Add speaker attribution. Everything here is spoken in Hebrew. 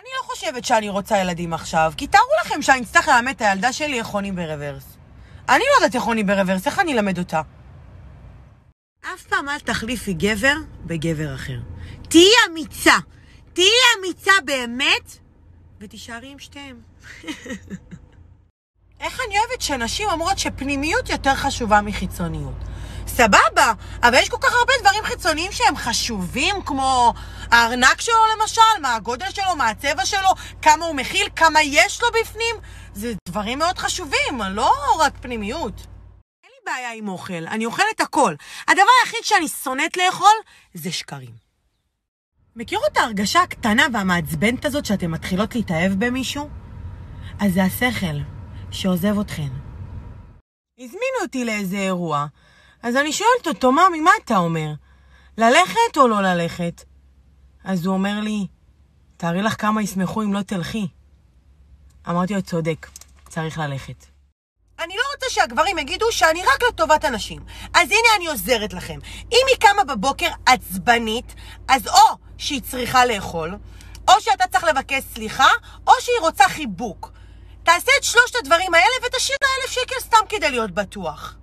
Speaker 1: אני לא חושבת שאני רוצה ילדים עכשיו, כי תארו לכם שאני אצטרך לאמת את הילדה שלי איך עונים ברוורס. אני לא יודעת איך עונים ברוורס, איך אני אלמד אותה? אף פעם אל תחליפי גבר בגבר אחר. תהיי אמיצה. תהיי אמיצה באמת, ותישארי עם שתיהם. איך אני אוהבת שנשים אומרות שפנימיות יותר חשובה מחיצוניות. סבבה, אבל יש כל כך הרבה דברים חיצוניים שהם חשובים, כמו הארנק שלו למשל, מה הגודל שלו, מה הצבע שלו, כמה הוא מכיל, כמה יש לו בפנים. זה דברים מאוד חשובים, לא רק פנימיות. אין לי בעיה עם אוכל, אני אוכלת הכל. הדבר היחיד שאני שונאת לאכול זה שקרים. מכירו את ההרגשה הקטנה והמעצבנת הזאת שאתם מתחילות להתאהב במישהו? אז זה השכל שעוזב אתכן. הזמינו אותי לאיזה אירוע, אז אני שואלת אותו, מאמי, מה אתה אומר? ללכת או לא ללכת? אז הוא אומר לי, תארי לך כמה ישמחו אם לא תלכי. אמרתי לו, צודק, צריך ללכת. אני לא רוצה שהגברים יגידו שאני רק לטובת אנשים. אז הנה אני עוזרת לכם. אם היא קמה בבוקר עצבנית, אז או שהיא צריכה לאכול, או שאתה צריך לבקש סליחה, או שהיא רוצה חיבוק. תעשה את שלושת הדברים האלה ותשאיר לה 1,000 שקל סתם כדי להיות בטוח.